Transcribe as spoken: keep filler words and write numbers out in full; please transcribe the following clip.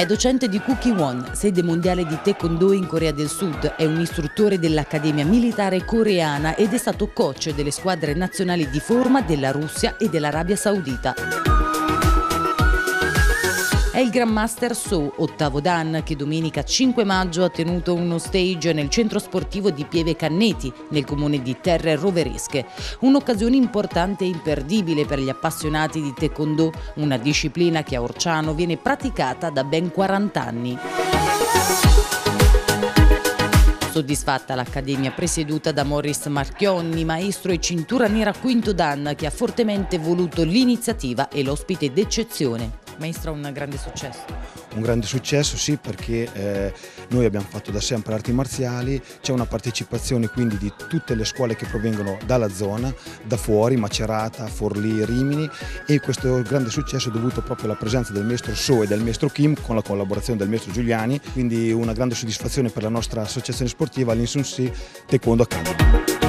docente di Kukkiwon, sede mondiale di Taekwondo in Corea del Sud, è un istruttore dell'Accademia Militare Coreana ed è stato coach delle squadre nazionali di forma della Russia e dell'Arabia Saudita. È il Grandmaster So, ottavo Dan, che domenica cinque maggio ha tenuto uno stage nel centro sportivo di Pieve Canneti, nel comune di Terre Roveresche. Un'occasione importante e imperdibile per gli appassionati di Taekwondo, una disciplina che a Orciano viene praticata da ben quaranta anni. Soddisfatta l'Accademia presieduta da Morris Marchionni, maestro e cintura nera quinto Dan, che ha fortemente voluto l'iniziativa e l'ospite d'eccezione. Maestro, un grande successo. Un grande successo, sì, perché eh, noi abbiamo fatto da sempre arti marziali, c'è una partecipazione quindi di tutte le scuole che provengono dalla zona, da fuori, Macerata, Forlì, Rimini, e questo grande successo è dovuto proprio alla presenza del maestro So e del maestro Kim con la collaborazione del maestro Giuliani, quindi una grande soddisfazione per la nostra associazione sportiva, l'Insun Si Taekwondo Academy.